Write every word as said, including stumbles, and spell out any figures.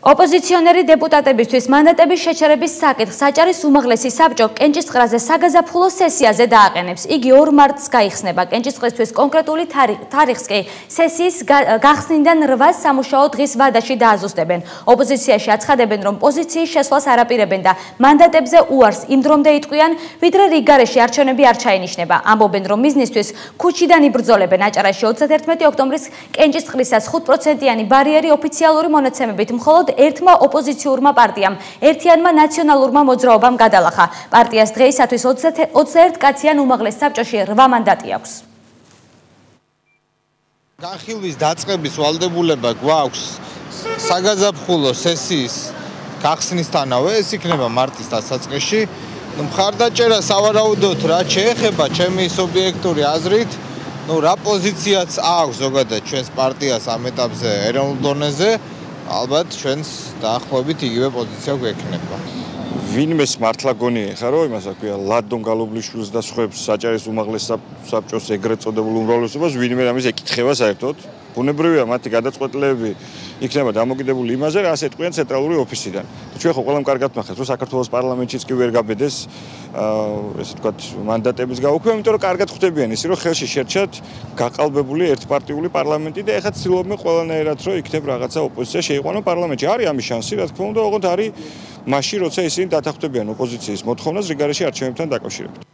ოპოზიციონერი დეპუტატებისთვის მანდატების შეჩერების საკითხს საჭარის უმაღლესი საბჭო კენჭისყრაზე საგაზაფხულო სესიაზე დააყენებს. იგი ორ მარტს გაიხსნება. კენჭისყრისთვის კონკრეტული თარიღს კი სესიის გახსნიდან რვას სამუშაო დღის ვადაში დააზუსტებენ. ოპოზიციაში აცხადებენ, რომ პოზიციის შესვლას არაპირებენ და მანდატებზე უარს იმ დრომდე იტყვიან, ვიდრე რიგ გარეშე არჩევნები არ ჩაენიშნება. ამბობენ, რომ მიზნისთვის ქუჩიდან იბრძოლებენ. აჭარაში ოცდაერთმეტი ოქტომბრის კენჭისყრისას ხუთ პროცენტიანი ბარიერი ოფიციალური მონაცემებით მხოლოდ ერთმა ოპოზიციურმა პარტიამ, ერთიანმა ნაციონალურმა მოძრაობამ გადალახა. პარტიას დღეისათვის ოცდაერთ კაციან უმაღლეს საბჭოში რვა მანდატი აქვს. განხილვის დაწყების ვალდებულება გვაქვს საგაზაფხულო სესიის გახსნისთანავე, ეს იქნება მარტის დასაწყისში. მხარდაჭერა სავარაუდოდ რა შეეხება ჩემი სუბიექტური აზრით, ну რა პოზიციაც აქვს ზოგადად ჩვენს პარტიას ამ ეტაპზე ეროვნულ დონეზე, ალბათ ჩვენს დაახლოებით იგივე პოზიცია გვექნება. ვინმეს მართლა გონია ხა რომ იმას აქვია ლადონ გალობლიშვილს და სხვებს საჭარის უმაღლეს საბჭოს ეგრეთ წოდებულ უმრავლესობას ვინმე ამის ეკითხება საერთოდ. ბუნებრივია მათი გადაწყვეტილებები იქნება დამოკიდებული იმაზე, რა ასე ეთქვიან ცენტრალური ოფისიდან. ჩვენ ხო ყველამ კარგად ნახეთ, რომ საქართველოს პარლამენტშიც კი ვერ გაბედეს ესე ვთქვათ მანდატების გაუქმება, იმიტომ რომ კარგად ხვდებიან ისე, რომ ხელში შერჩათ გაყალბებული ერთპარტიული პარლამენტი და ეხლა ცდილობენ ყველანაირად, რომ იქნებ რაღაცა ოპოზიცია შეიყვანონ პარლამენტში. არის ამის შანსი, რა თქმა უნდა, ოღონდ არის მაშინ, როცა ისინი დათანხმდებიან ოპოზიციის მოთხოვნას რიგ გარეშე არჩევნებთან დაკავშირებით.